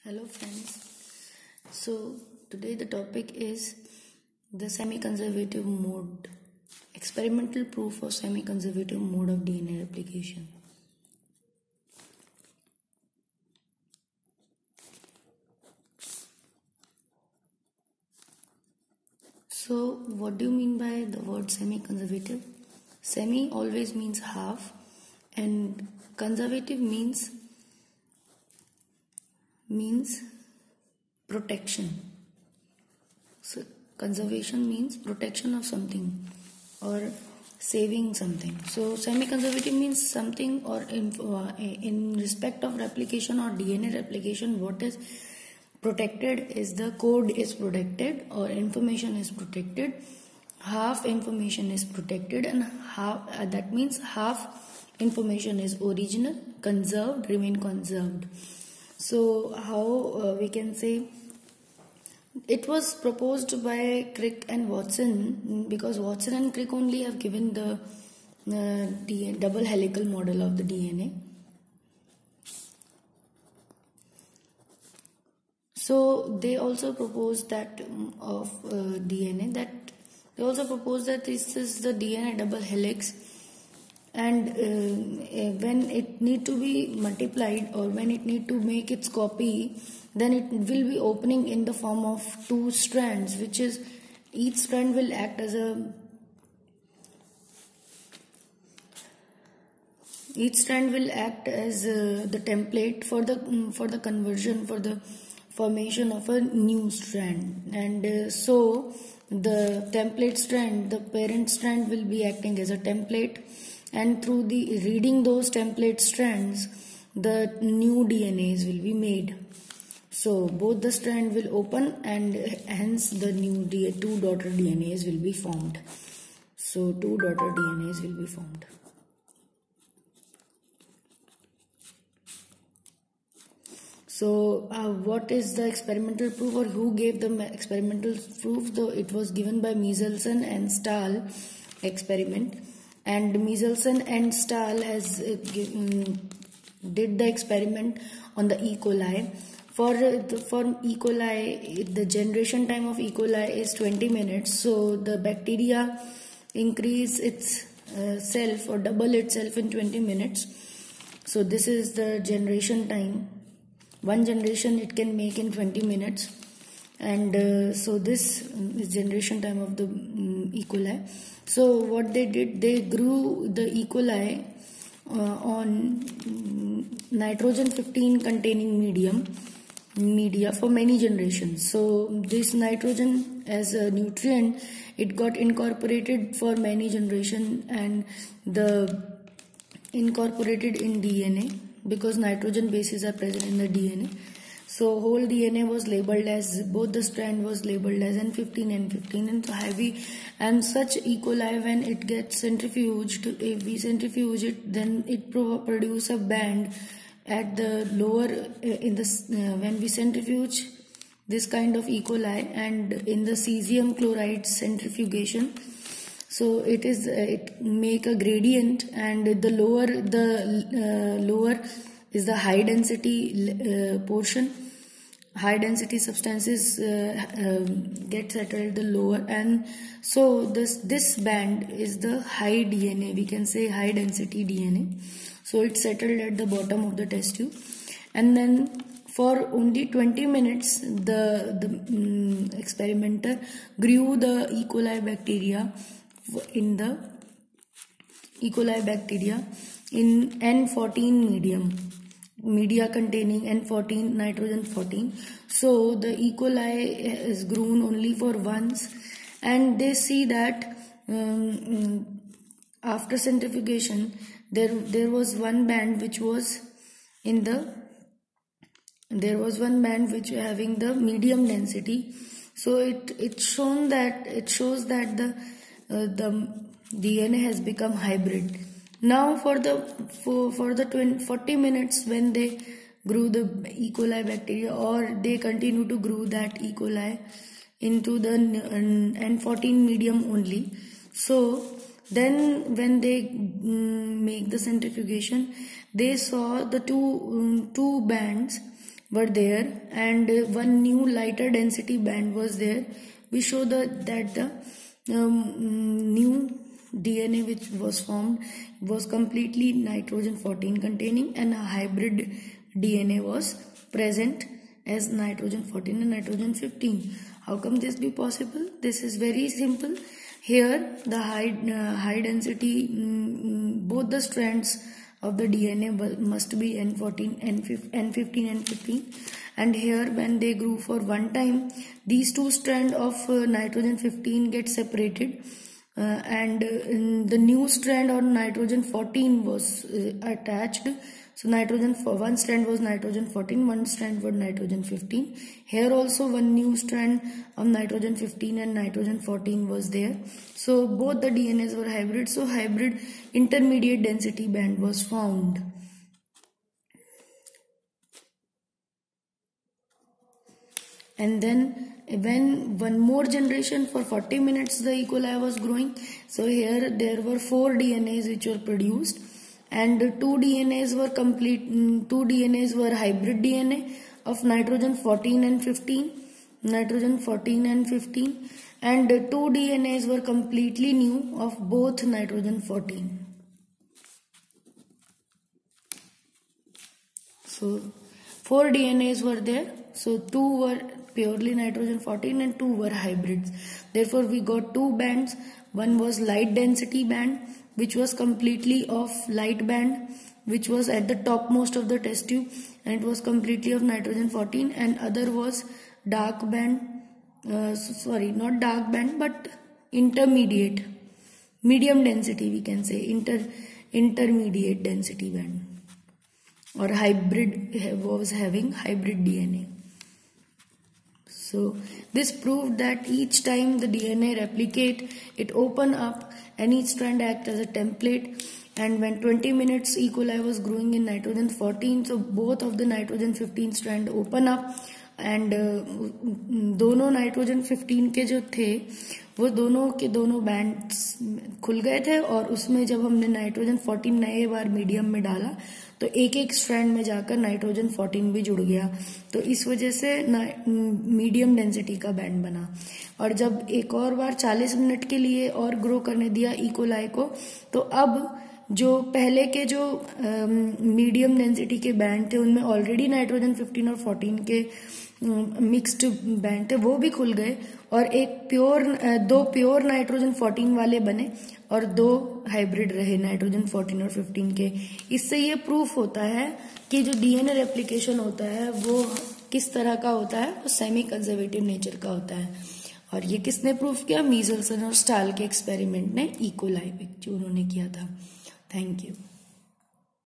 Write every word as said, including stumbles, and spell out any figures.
Hello friends. So today the topic is the semi-conservative mode, experimental proof of semi-conservative mode of D N A replication. So what do you mean by the word semi-conservative? Semi always means half and conservative means means protection. So conservation means protection of something or saving something. So semi-conservative means something or in, uh, in respect of replication or D N A replication, what is protected is the code is protected or information is protected. Half information is protected and half uh, that means half information is original, conserved, remain conserved. So how uh, we can say it was proposed by Crick and Watson, because Watson and Crick only have given the uh, D N A, double helical model of the D N A. So they also proposed that um, of uh, D N A that they also proposed that this is the D N A double helix. And uh, when it need to be multiplied or when it need to make its copy, then it will be opening in the form of two strands, which is each strand will act as a each strand will act as uh, the template for the um, for the conversion for the formation of a new strand. And uh, so the template strand, the parent strand, will be acting as a template. And through the reading those template strands, the new D N As will be made. So both the strand will open and hence the new D two daughter D N As will be formed. So two daughter D N As will be formed. So uh, what is the experimental proof, or who gave the experimental proof? Though it was given by Michelson and Stahl experiment. And Michelson and Stahl has uh, given, did the experiment on the E. coli. For uh, the, for E. coli, the generation time of E. coli is twenty minutes. So the bacteria increase its uh, self or double itself in twenty minutes. So this is the generation time. One generation it can make in twenty minutes. And uh, so this is generation time of the um, E. coli. So what they did, they grew the E. coli uh, on um, nitrogen fifteen containing medium media for many generations. So this nitrogen as a nutrient, it got incorporated for many generations and the incorporated in D N A, because nitrogen bases are present in the D N A. So whole D N A was labeled as, both the strand was labeled as N fifteen, N fifteen, and so heavy. And such E. coli, when it gets centrifuged, if we centrifuge it, then it produce a band at the lower, uh, in the, uh, when we centrifuge this kind of E. coli and in the cesium chloride centrifugation, so it is, uh, it make a gradient, and the lower, the uh, lower is the high density uh, portion. High density substances uh, um, get settled the lower, and so this this band is the high D N A, we can say high density D N A. So it's settled at the bottom of the test tube, and then for only twenty minutes the the um, experimenter grew the E. coli bacteria in the E. coli bacteria in N fourteen medium. Media containing N fourteen, nitrogen fourteen. So the E. coli is grown only for once, and they see that um, after centrifugation there there was one band which was in the there was one band which having the medium density. So it it shown that it shows that the uh, the D N A has become hybrid. Now for the for, for the twenty, forty minutes when they grew the E. coli bacteria, or they continue to grow that E. coli into the N fourteen medium only. So then when they um, make the centrifugation, they saw the two um, two bands were there, and one new lighter density band was there. We show the, that the um, new D N A which was formed was completely nitrogen fourteen containing, and a hybrid D N A was present as nitrogen fourteen and nitrogen fifteen. How come this be possible? This is very simple. Here the high, uh, high density, um, both the strands of the D N A must be N fourteen, N fifteen, N fifteen, and here when they grew for one time, these two strands of uh, nitrogen fifteen get separated, uh, and uh, the new strand on nitrogen fourteen was uh, attached. So nitrogen for one strand was nitrogen fourteen, one strand was nitrogen fifteen. Here also one new strand of nitrogen fifteen and nitrogen fourteen was there. So both the D N As were hybrid. So hybrid intermediate density band was found. And then when one more generation for forty minutes the E. coli was growing. So here there were four D N As which were produced, and two D N As were complete, two D N As were hybrid D N A of nitrogen fourteen and fifteen, nitrogen fourteen and fifteen, and two D N As were completely new of both nitrogen fourteen. So four D N As were there. So two were purely nitrogen fourteen and two were hybrids. Therefore we got two bands. One was light density band, which was completely of light band, which was at the topmost of the test tube, and it was completely of nitrogen fourteen, and other was dark band, uh, sorry not dark band but intermediate, medium density we can say, inter intermediate density band, or hybrid, was having hybrid D N A. So this proved that each time the D N A replicate, it open up and each strand act as a template. And when twenty minutes E. coli was growing in nitrogen fourteen, so both of the nitrogen fifteen strand open up, and uh, दोनों nitrogen fifteen के जो थे वो दोनों के दोनों bands खुल गए थे, और उसमें जब हमने नाइट्रोजन फोर्टीन नए बार मीडियम में डाला तो एक एक स्ट्रैंड में जाकर नाइट्रोजन फोर्टीन भी जुड़ गया, तो इस वजह से मीडियम डेंसिटी का बैंड बना। और जब एक और बार चालीस मिनट के लिए और ग्रो करने दिया ई कोलाई को, तो अब जो पहले के जो मीडियम डेंसिटी के बैंड थे उनमें ऑलरेडी नाइट्रोजन फिफ्टीन और फोर्टीन के मिक्स्ड बैंड थे, वो भी खुल गए, और एक प्योर दो प्योर नाइट्रोजन फोर्टीन वाले बने और दो हाइब्रिड रहे नाइट्रोजन फोर्टीन और फिफ्टीन के। इससे ये प्रूफ होता है कि जो डीएनए रेप्लिकेशन होता है वो किस तरह का होता है, वो सेमी कंजर्वेटिव नेचर का होता है। और ये किसने प्रूफ किया? मीजल्सन और स्टाल के एक्सपेरिमेंट ने ई कोलाई जो उन्होंने किया था। Thank you.